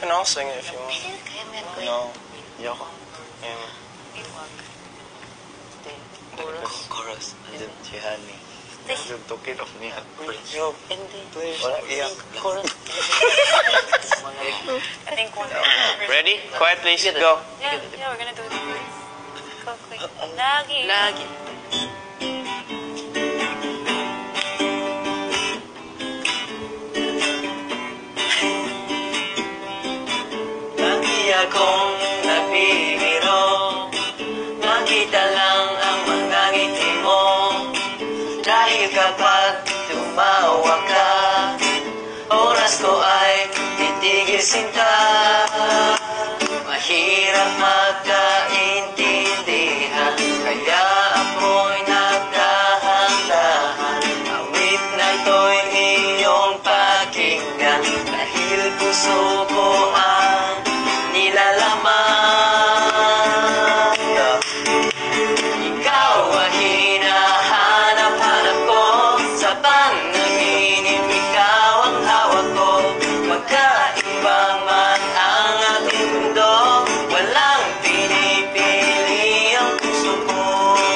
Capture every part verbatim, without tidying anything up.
can all sing it if you want. No. Yoko. Yeah. Chorus. And then she had me. You took it off me at first. Yo, please. Wala iyak. Chorus. I think one. Ready? Quiet, please. Go. Yeah, yeah, we're gonna do it. Go quick. Lagi. Lagi. Lagi akong napipiro, makita lang ang mga ngiti mo. Dahil kapag tumawa ka, oras ko ay titigil sinta. Mahirap magkaintindihan, kaya ako'y nagdahan-dahan. Awit na ito'y iyong pakinggan, dahil puso ko ang nilalaman. Ikaw ang hinahanap-hanap ko, sa panaginip ikaw ang hawak ko. Magkaiba man ang ating mundo, walang pinipili ang puso ko.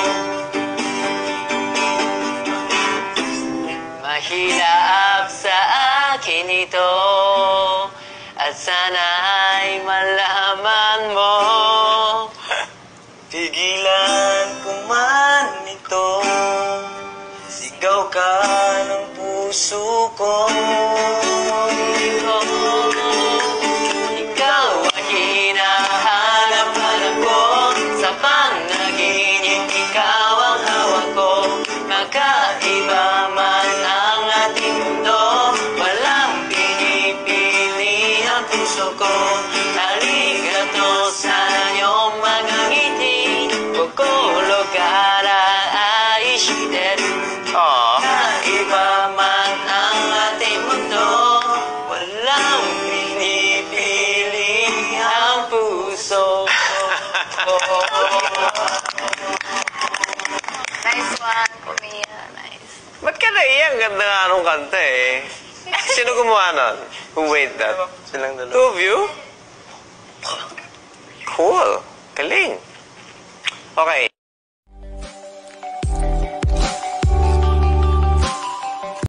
Mahinaap sa akin ito, at sana ay malaman mo. Pigilan ko man ito, sigaw ka ng puso ko. Ikaw ang hinahanap-hanap ko, sa panaginip ikaw ang hawak ko. Magkaiba man ang ating mundo, walang pinipili ang puso ko. Arigato sa iyong mga ngiti, kokoro kara aishiteru. Kaiba man ang ating mundo, walang pinipili ang puso ko. Nice one, Mia. Nice. Ba't ka naiyak? Ganda nga anong kanta eh. Sino gumawa nun? Who made that? Silang dalawa. Two of you? Cool. Galing. Okay,